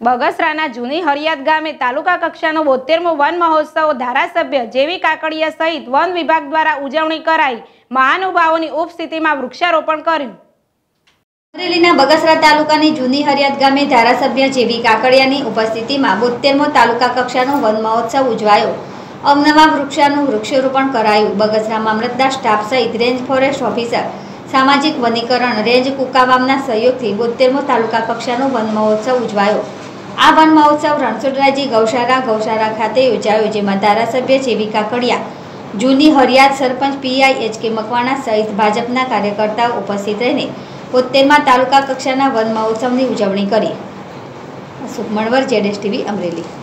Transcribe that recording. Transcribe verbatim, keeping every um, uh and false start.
બગસરાના જૂની હરિયાદ ગામે તાલુકા કક્ષાનો બોતેરમો વન મહોત્સવ ધારાસભ્ય જેવી કાકડિયા સહિત વન વિભાગ દ્વારા ઉજવણી કરાઈ। મહાનુભાવોની ઉપસ્થિતિમાં વૃક્ષારોપણ કર્યું। અમરેલીના બગસરા તાલુકાની જૂની હરિયાદ ગામે ધારાસભ્ય જેવી કાકડિયાની ઉપસ્થિતિમાં બોતેરમો તાલુકા કક્ષાનો વન મહોત્સવ ઉજવાયો। અવનવા વૃક્ષાનું વૃક્ષારોપણ કરાયું। બગસરા મામલતદાર સ્ટાફ સહિત રેન્જ ફોરેસ્ટ ઓફિસર, સામાજિક વનીકરણ, રેન્જ કુકાવામના સહયોગથી બોતેરમો તાલુકા કક્ષાનો વન મહોત્સવ ઉજવાયો। આ વન મહોત્સવ રણછોડરાયજી ગૌશાળા ગૌશાળા ખાતે યોજાયો, જેમાં ધારાસભ્ય જેવી કાકડિયા, જૂની હરિયાદ સરપંચ પીઆઈ એચ કે મકવાણા સહિત ભાજપના કાર્યકર્તાઓ ઉપસ્થિત રહીને બોતેરમા તાલુકા કક્ષાના વન મહોત્સવની ઉજવણી કરી। અશોક મણવર, જેડેશ ટીવી, અમરેલી।